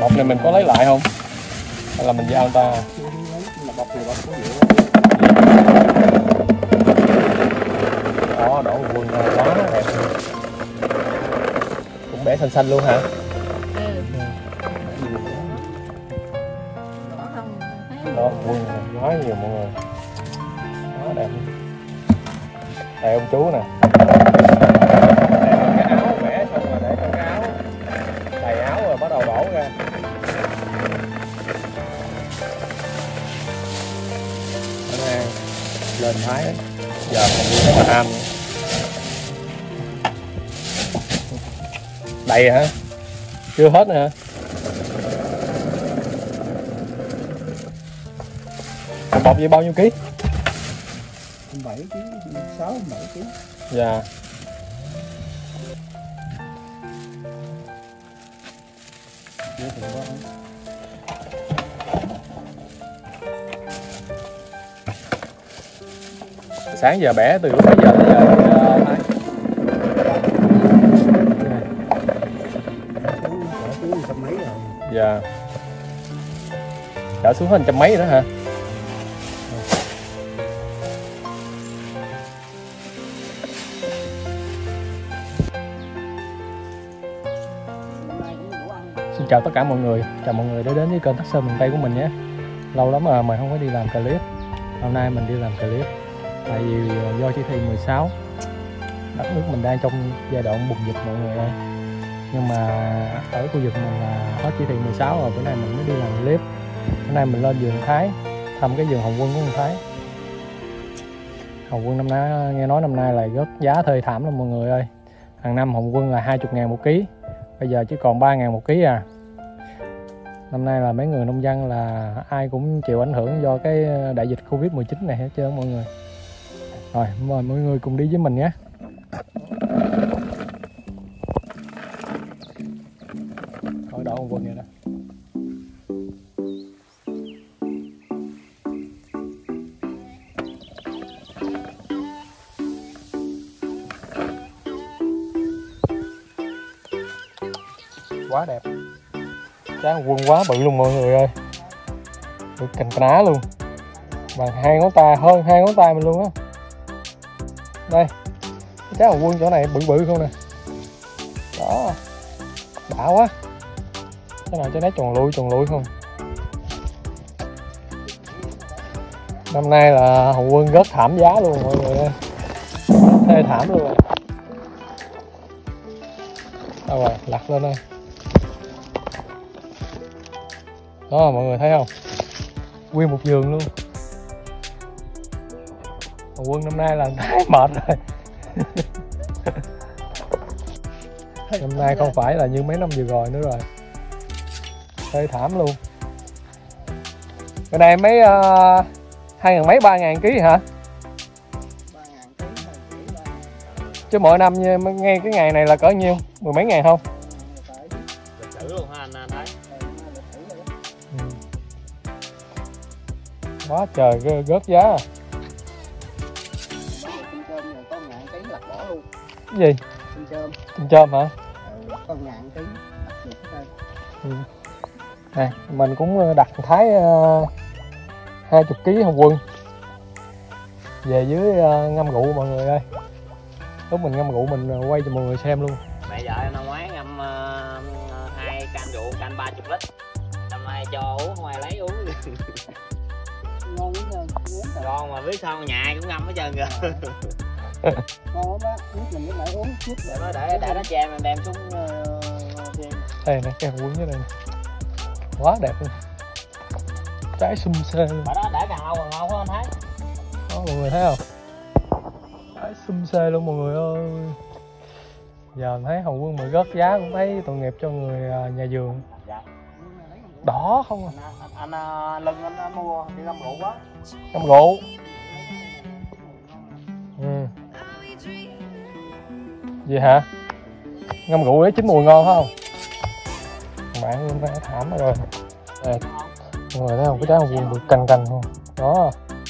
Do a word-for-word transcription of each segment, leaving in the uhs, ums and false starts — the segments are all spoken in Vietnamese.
Bọc này mình có lấy lại không? Hay là mình giao người ta? Đó, đổ quân quá đẹp. Cũng bẻ xanh xanh luôn hả? Ừ. Đó, quân quá nhiều mọi người. Quá đẹp. Đây ông chú nè. Đây là cái áo vẽ xong rồi để trong cái áo. Đầy áo rồi bắt đầu đổ ra. Bữa nay lên Thái giờ còn đi cái Anh. Đầy hả? Chưa hết nữa hả? Bọc vậy bao nhiêu ký? bảy ký, sáu bảy ký. Dạ. Sáng giờ bẻ từ lúc mấy giờ tới giờ Thái? Trăm mấy rồi. Dạ. Trở xuống hơn trăm mấy nữa hả? Xin chào tất cả mọi người, chào mọi người đã đến với kênh Thác Sơn miền Tây của mình nhé. Lâu lắm mà mình không có đi làm clip. Hôm nay mình đi làm clip tại vì do chỉ thị mười sáu đất nước mình đang trong giai đoạn bùng dịch mọi người ơi. Nhưng mà ở khu vực mình là hết chỉ thị mười sáu rồi, bữa nay mình mới đi làm clip. Bữa nay mình lên vườn Thái thăm cái vườn hồng quân của ông Thái. Hồng quân năm nay nghe nói năm nay là rất giá thê thảm lắm mọi người ơi. Hàng năm hồng quân là hai mươi ngàn một ký, bây giờ chỉ còn ba ngàn một ký à. Năm nay là mấy người nông dân là ai cũng chịu ảnh hưởng do cái đại dịch Covid mười chín này hết trơn mọi người. Rồi mời mọi người cùng đi với mình nhé. Coi đổ hồng quân vậy đó. Quá đẹp. Trái hồng quân quá bự luôn mọi người ơi. Được cành ná luôn. Bằng hai ngón tay, hơn hai ngón tay mình luôn á. Đây. Cái trái hồng quân chỗ này bự bự không nè. Đó. Đã quá. Cái nào trái này tròn lụi tròn lụi không. Năm nay là hồng quân rất thảm giá luôn mọi người ơi. Thê thảm luôn rồi. Đâu rồi, lặt lên đây. Đó mọi người thấy không? Nguyên một vườn luôn. Hồng quân năm nay là thấy mệt rồi. Năm nay không phải là như mấy năm vừa rồi nữa rồi. Hơi thảm luôn. Cái này mấy uh, hai ngàn mấy ba ngàn ký hả? Chứ mỗi năm ngay cái ngày này là cỡ nhiêu? Mười mấy ngàn không? Lịch sử luôn hả anh thấy? Ừ. Quá trời rớt giá à. Cái gì? Tinh chôm hả? Ừ. Nè, mình cũng đặt Thái uh, hai mươi ký hồng quân về dưới uh, ngâm rượu mọi người ơi. Lúc mình ngâm rượu mình quay cho mọi người xem luôn. Mẹ vợ em năm ngoái ngâm hai uh, can rượu, can ba mươi lít. Năm nay cho uống không ai lấy uống. Ngon lắm nha. Ngon mà biết sao nhà cũng ngâm hết trơn kìa. Ngon lắm á, nước mình mới lại uống chút để nó để để nó che mình đem xuống uh, đây nè, cái hồng quân dưới đây nè. Quá đẹp luôn. Trái sum xê luôn. Ở đó để càng lâu càng ngon phải không thấy? Đó mọi người thấy không? Trái sum xê luôn mọi người ơi. Giờ thấy hồng quân mà rớt giá cũng thấy tội nghiệp cho người nhà vườn. Dạ. Đỏ không à. Anh, anh, anh lưng anh, anh mua đi ngâm rượu quá. Ngâm rượu. Ừ. Gì hả? Ngâm rượu để chín mùi ngon phải không? Bạn luôn phải thảm rồi. Đây. Mọi người thấy không? Cái trái hồng quân được cành cành không? Đó.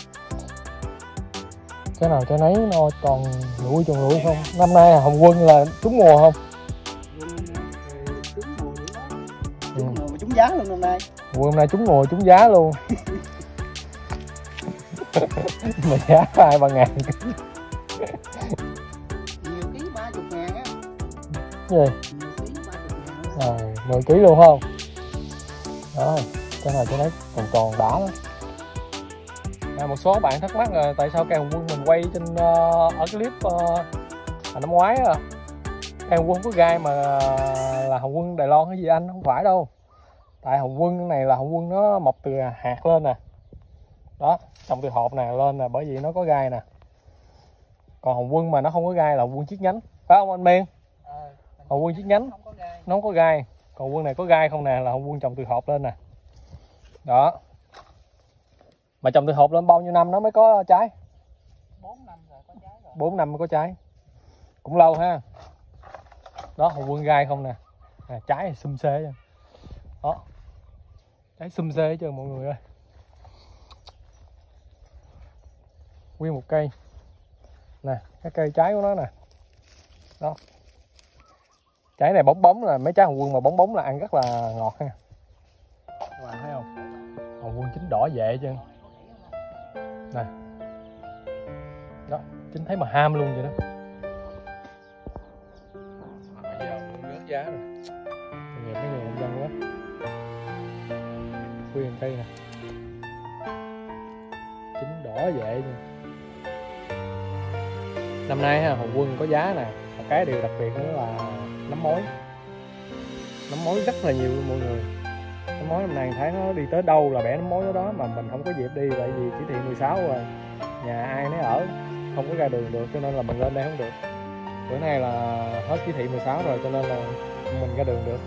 Cái nào trái nấy nó toàn lũi tròn lũi không? Năm nay hồng quân là trúng mùa không? trúng mùa nữa. Trúng mùa mà trúng giá luôn năm nay. Hôm nay trúng ngồi trúng giá luôn. Mà giá hai ba ngàn. Nhiều ký ba mươi ngàn á. Gì? Nhiều ký ba mươi ngàn. Rồi, mười ký luôn không? Đó, cái này cho nó còn còn đỏ đó. À, một số bạn thắc mắc là tại sao cây hồng quân mình quay trên uh, ở clip uh, năm ngoái à. Cây hồng quân có gai mà là hồng quân Đài Loan hay gì anh? Không phải đâu. Tại hồng quân này là hồng quân nó mọc từ hạt lên nè. Đó, trồng từ hộp nè lên nè, bởi vì nó có gai nè. Còn hồng quân mà nó không có gai là hồng quân chiết nhánh, phải không anh Miên? Ờ, Hồng quân chiết nhánh không có gai. nó không có gai. Còn quân này có gai không nè là hồng quân trồng từ hộp lên nè. Đó. Mà trồng từ hộp lên bao nhiêu năm nó mới có trái? bốn năm rồi có trái rồi. bốn năm mới có trái. Cũng lâu ha. Đó, hồng quân gai không nè. À, trái xum xê chứ. Đó. Trái xum xê chứ mọi người ơi. Nguyên một cây. Nè, cái cây trái của nó nè. Đó. Trái này bóng bóng là mấy trái hồng quân mà bóng bóng là ăn rất là ngọt ha. Các bạn thấy không? Hồng quân chín đỏ dễ chứ. Nè. Đó, chín thấy mà ham luôn vậy đó. Bây giờ rớt giá rồi. Tội nghiệp mấy người nông dân quá. Nguyên cây nè. Chín đỏ dễ nha. Năm nay ha, hồng quân có giá nè. Một cái điều đặc biệt nữa là nấm mối. Nấm mối rất là nhiều luôn mọi người. Nấm mối năm nay thấy nó đi tới đâu là bẻ nấm mối đó đó, mà mình không có dịp đi tại vì chỉ thị mười sáu rồi. Nhà ai nấy ở, không có ra đường được cho nên là mình lên đây không được. Bữa nay là hết chỉ thị mười sáu rồi cho nên là mình ra đường được.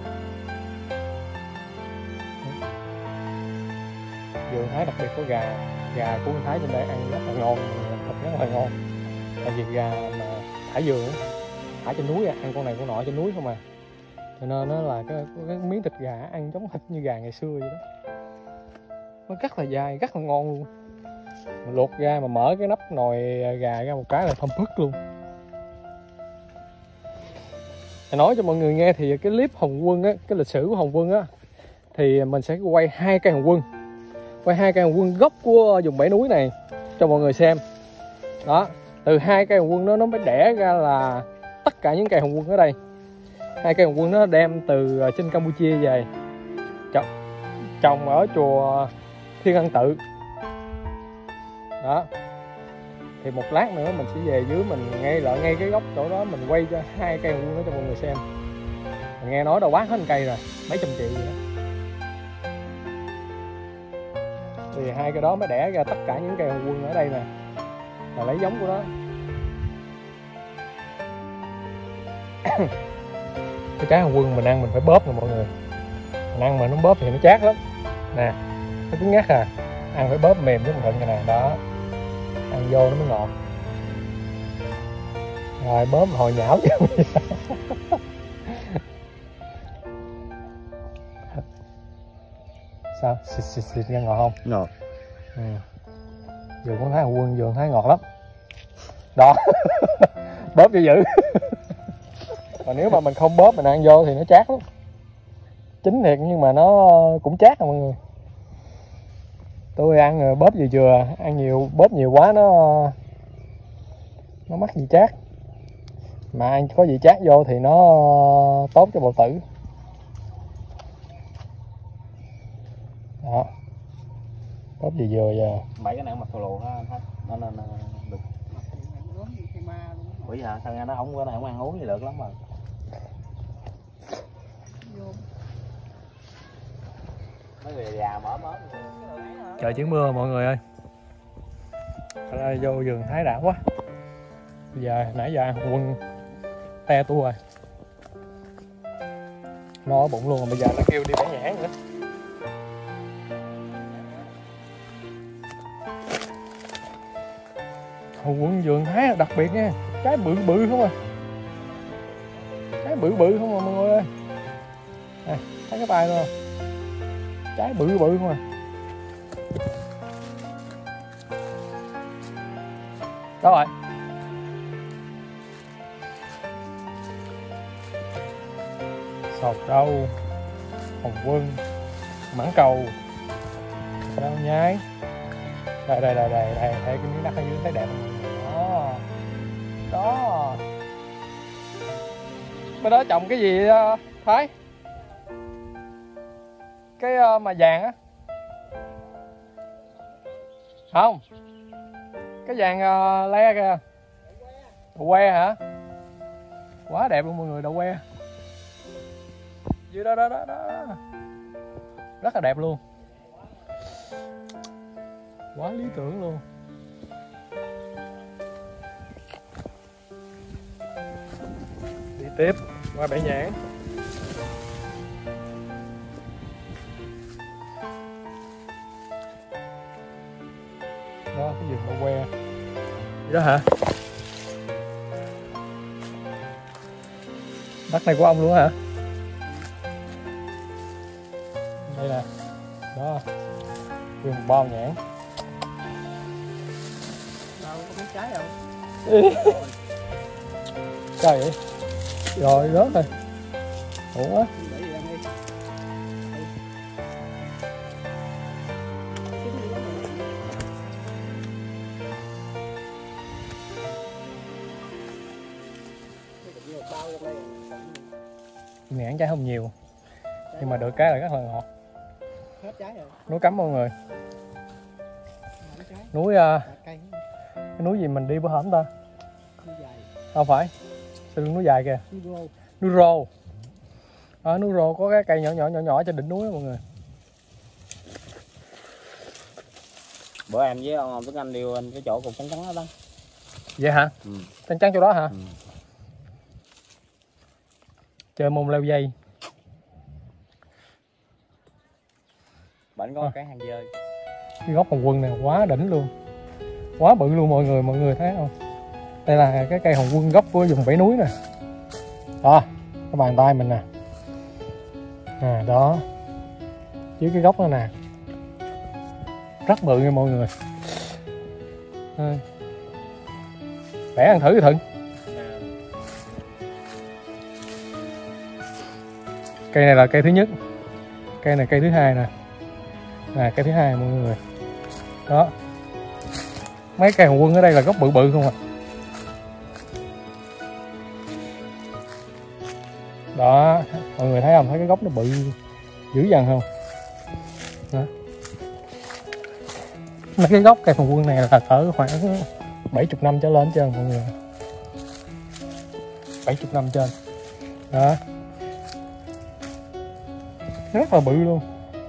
Vườn Thái đặc biệt có gà, gà của Thái trên đây ăn rất là ngon, thịt rất là ngon. Tại vì gà mà thả vườn, thả trên núi, ăn con này con nọ trên núi không à. Cho nên nó là cái, cái miếng thịt gà ăn giống thịt như gà ngày xưa vậy đó. Nó rất là dai, rất là ngon luôn. Mình luộc ra mà mở cái nắp nồi gà ra một cái là thơm phức luôn. Để nói cho mọi người nghe thì cái clip hồng quân á, cái lịch sử của hồng quân á, thì mình sẽ quay hai cây hồng quân, quay hai cây hồng quân gốc của vùng Bảy Núi này cho mọi người xem. Đó, từ hai cây hồng quân đó nó mới đẻ ra là tất cả những cây hồng quân ở đây. Hai cây hồng quân nó đem từ trên Campuchia về trồng, trồng ở chùa Thiên Ân Tự. Đó. Thì một lát nữa mình sẽ về dưới mình ngay lại ngay cái gốc chỗ đó mình quay cho hai cây hồng quân đó cho mọi người xem. Mình nghe nói đâu bán hết một cây rồi, mấy trăm triệu vậy đó. Thì hai cái đó mới đẻ ra tất cả những cây hồng quân ở đây nè, là lấy giống của nó. Cái trái hồng quân mình ăn mình phải bóp nè mọi người. Mình ăn mà nó bóp thì nó chát lắm. Nè, nó cứng ngắt à. Ăn phải bóp mềm chứ không thuận như nè, đó. Ăn vô nó mới ngọt. Rồi bóp hồi nhão chứ. Sao? Xịt xịt xịt ra ngọt không? Ngọt. Ừ. Vườn con Thái hồng quân vườn Thái ngọt lắm. Đó. Bóp cho dữ. Còn nếu mà mình không bóp mình ăn vô thì nó chát lắm. Chín thiệt nhưng mà nó cũng chát à mọi người. Tôi ăn rồi bóp vừa vừa, ăn nhiều bóp nhiều quá nó nó mắc vị chát. Mà ăn có vị chát vô thì nó tốt cho bào tử. Đó. Bóp vừa vừa giờ. Bảy cái này mặt thù lù ha anh, nó nên được. Bởi vì sao nghe nó không có này không ăn uống gì được lắm rồi. Mấy người già mở mớm. Trời chuyển mưa mọi người ơi. Vô vườn Thái đã quá. Bây giờ nãy giờ hồng quân te tua rồi. No ở bụng luôn rồi, bây giờ nó kêu đi bẻ nhãn nữa. Hồng quân vườn Thái đặc biệt nha, trái bự bự không à. Trái bự bự không à mọi người ơi. Này, thấy cái tay luôn. Trái bự bự không à. Đó rồi. Sọt rau, hồng quân, mãng cầu, rau nhái. Đây đây đây đây đây, thấy cái miếng đất ở dưới thấy đẹp không? Đó. Đó. Bên đó trồng cái gì Thái? Cái mà vàng á. Không. Cái vàng le kìa. Đậu que hả? Quá đẹp luôn mọi người, đậu que. Dưới đó đó đó đó. Rất là đẹp luôn. Quá lý tưởng luôn. Đi tiếp qua bãi nhãn. Đó cái vườn đậu que. Vậy đó hả? Đất này của ông luôn hả? Đây nè. Đó. Vườn bao nhãn. Đâu có mấy trái không? Trời ơi. Rồi rớt rồi. Ủa? Để gì ăn đi. Nhãn trái không nhiều nhưng mà được cái là rất là ngọt. Hết trái rồi. Núi Cấm mọi người. Trái. Núi uh, Cây. cái núi gì mình đi bữa hổm ta? Núi dài. Không phải. Sau lưng núi dài kìa. Núi rô. Núi rô. Ở núi rô có cái cây nhỏ nhỏ nhỏ nhỏ trên đỉnh núi đó mọi người. Bữa em với ông Tuấn Anh đi lên cái chỗ cục trắng trắng đó đó. Vậy hả? Ừ. Trắng trắng chỗ đó hả? Ừ. Chơi môn leo dây. Bệnh có À. cái hàng dơi. Cái gốc hồng quân này quá đỉnh luôn. Quá bự luôn mọi người, mọi người thấy không? Đây là cái cây hồng quân gốc của vùng Bảy Núi nè. Đó, cái bàn tay mình nè. À đó. Dưới cái gốc đó nè. Rất bự nha mọi người. À. Bẻ ăn thử Thuận. Cây này là cây thứ nhất. Cây này cây thứ hai nè. Nè cây thứ hai mọi người. Đó. Mấy cây hồng quân ở đây là gốc bự bự không à. Đó, mọi người thấy không? Thấy cái gốc nó bự dữ dằn không? Đó. Mấy cái gốc cây hồng quân này là cỡ khoảng bảy mươi năm trở lên hết trơn mọi người. bảy mươi năm trên. Đó. Rất là bự luôn.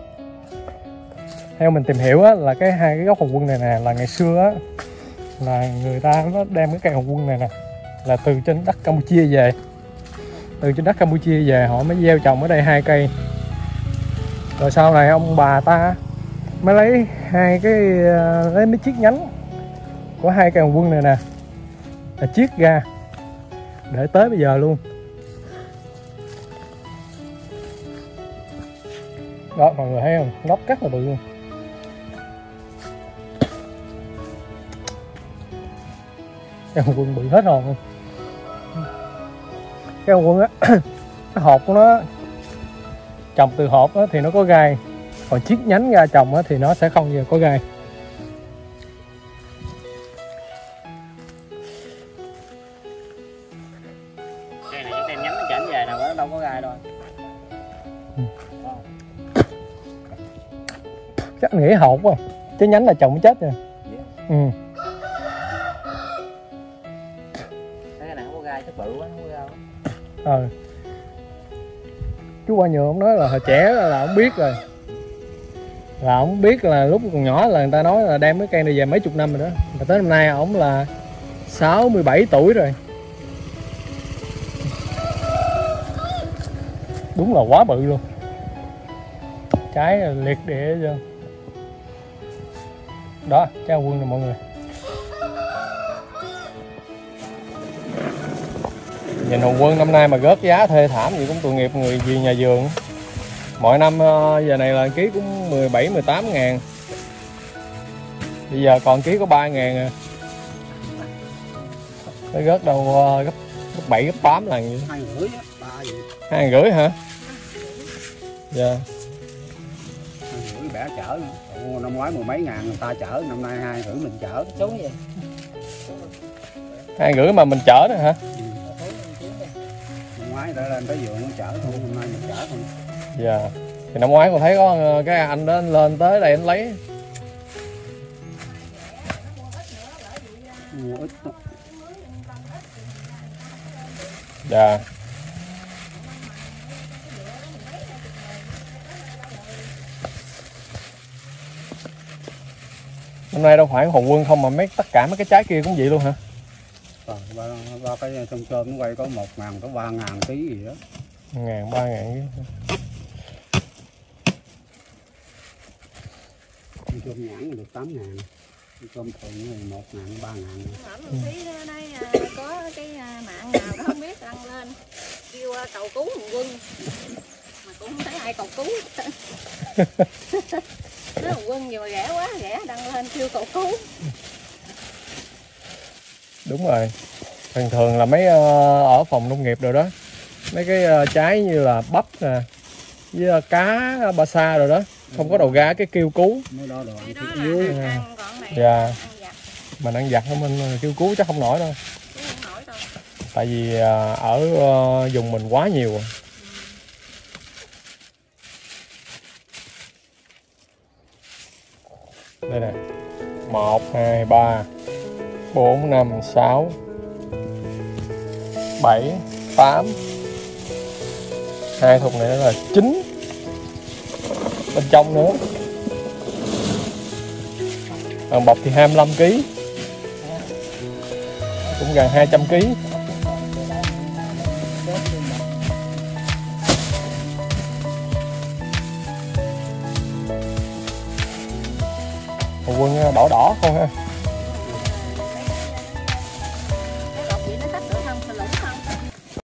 Theo mình tìm hiểu á, là cái hai cái gốc hồng quân này nè là ngày xưa á, là người ta nó đem cái cây hồng quân này nè là từ trên đất Campuchia về, từ trên đất Campuchia về họ mới gieo trồng ở đây hai cây, rồi sau này ông bà ta mới lấy hai cái lấy mấy chiếc nhánh của hai cây hồng quân này nè là chiết ra để tới bây giờ luôn. Đó mọi người thấy không, gốc rất là bự luôn. Cái hồng quân bự hết hồn luôn. Cái hồng quân á, cái hộp của nó trồng từ hộp á thì nó có gai, còn chiết nhánh ra trồng á thì nó sẽ không giờ có gai. Cây này cái tem nhánh nó chảnh về nào nó đâu có gai đâu. Ừ. Chắc nghĩ hộp quá, chứ nhánh là trồng chết rồi. Yeah. Ừ. Cái này không có gai, chắc bự quá, không có gai. Ờ. Chú Qua Nhường ông nói là hồi trẻ là, là ông biết rồi, là ông biết là lúc còn nhỏ là người ta nói là đem cái cây này về mấy chục năm rồi đó, và tới năm nay ổng là sáu mươi bảy tuổi rồi. Đúng là quá bự luôn, trái liệt địa chưa. Đó trái hồng quân nè mọi người. Nhìn hồng quân năm nay mà rớt giá thê thảm gì cũng tội nghiệp người gì nhà vườn. Mọi năm giờ này là ký cũng mười bảy mười tám ngàn, bây giờ còn ký có ba ngàn à. Nó rớt đâu gấp gấp bảy gấp tám lần vậy. Hai rưỡi á, ba gì. Hai ngàn rưỡi hả? Dạ. rưỡi bẻ chở nữa. Còn năm ngoái mười mấy ngàn người ta chở, năm nay hai rưỡi mình chở. Xuống gì? Hai rưỡi mà mình chở nữa hả? Ừ. Năm ngoái đã lên tới vườn nó chở thôi, hôm nay mình chở thôi. Dạ. Thì năm ngoái con thấy có cái anh đó lên tới đây anh lấy. Mua ít đó. Dạ. Năm nay đâu phải Hồng Quân không mà mấy tất cả mấy cái trái kia cũng vậy luôn hả? Ờ, ba, ba cái trong cơm nó quay có một ngàn tới ba ngàn ký gì đó. Ngàn ba ngàn Con cơm nhãn được tám ngàn, con cơm thuận thì một ngàn ba ngàn. Một tí ở đây à, có cái à, mạng nào đó không biết đăng lên kêu à, cầu cứu Hồng Quân mà cũng không thấy ai cầu cứu. Nói Hồng Quân vừa rẻ quá rẻ đăng lên kêu cầu cứu. Đúng rồi. Thường thường là mấy uh, ở phòng nông nghiệp rồi đó, mấy cái uh, trái như là bắp nè với uh, cá ba sa rồi đó, không có đầu ra cái kêu cứu. Mới đó đồ Cái ăn đó thiết là yếu. ăn, ăn còn này Dạ. ăn vặt, Mình ăn vặt thôi, mình kêu cứu chắc không nổi đâu. chứ không nổi đâu. Tại vì uh, ở uh, vùng mình quá nhiều rồi. Đây nè, một, hai, ba, bốn, năm, sáu, bảy, tám, hai thùng này là chín, bên trong nữa. Còn bọc thì hai mươi lăm ký, cũng gần hai trăm ký. Hồng Quân đỏ đỏ không ha.